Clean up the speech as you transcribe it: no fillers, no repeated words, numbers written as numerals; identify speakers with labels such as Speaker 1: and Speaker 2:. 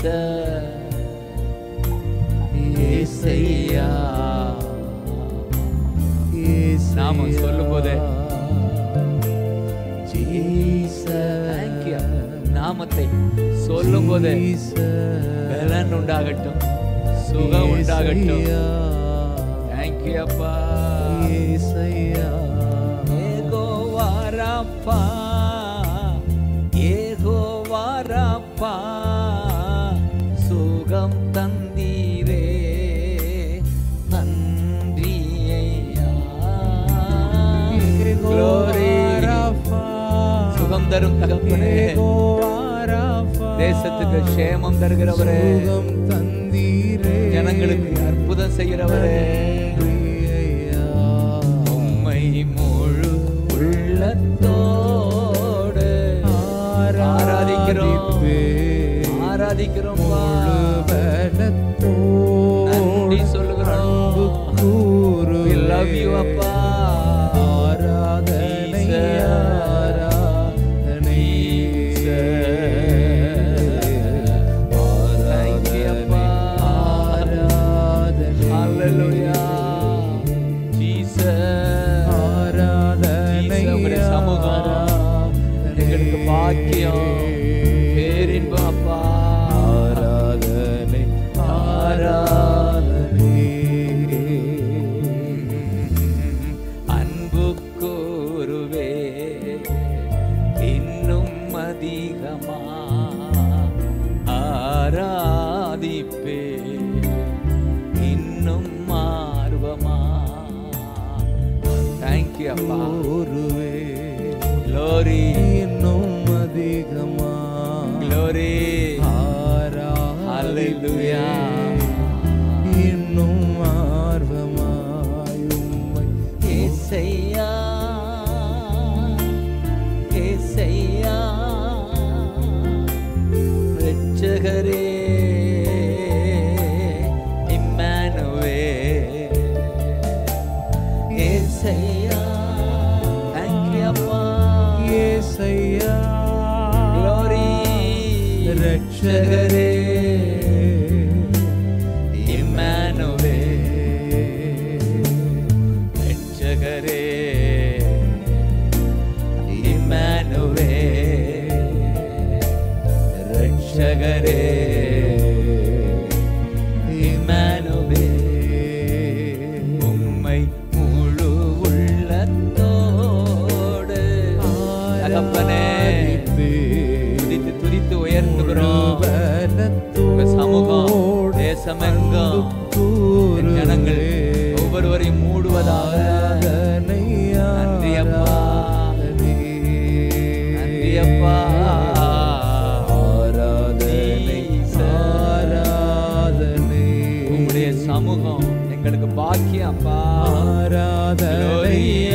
Speaker 1: ஏசையா நாம சொல்லும் போதே நாமத்தை சொல்லும் போதே பலன் உண்டாகட்டும், சுகம் உண்டாகட்டும். தேங்க்யூ அப்பா. ஏகோவா ராப்பா, ஏகோவா ராப்பா, சுகம் தந்தீரே, நன்றி ஐயா. சுகம் தரும் தகப்பனே, தேசத்துக்கு க்ஷேமம் தருகிறவரே, ஜனங்களுக்கு அற்புதம் செய்கிறவரே, உம்மை முழு உள்ளத்தோடு ஆராதிக்கிறோம், ஆராதிக்கிறோம், நன்றி சொல்லுகிறோம். We love you அப்பா. பாக்கியம் பேரின்பம் அப்பா. ஆராதனை ஆராதனை. அன்பு கூறுவே இன்னும் அதிகமா ஆராதிப்பே இன்னும் ஆர்வமா. தேங்க்யூ அப்பா. Glory, இன்னும் அதிகமா glory, hallelujah, இன்னும் ஆர்வமாய் உம்மை ஏசையா, ஏசையா, இரட்சகரே, இம்மானுவேல், ஏசையா. ஏசையா, glory, இரட்சகரே, இம்மானுவேல், இரட்சகரே, இம்மானுவேல், இரட்சகரே, இம்மானுவேல், உம்மை முழு உள்ளத்தோடு தகப்பனே துதித்து துதித்து உயர்த்துகிறோம். உங்க சமூகம் தேசமெங்கும் ஜனங்கள் ஒவ்வொருவரையும் மூடுவதாக. நன்றி அப்பா, நன்றி அப்பா. ஆராதனை ஆராதனை. உங்களுடைய சமூகம் எங்களுக்கு பாக்கியம் அப்பா. ஆராதனை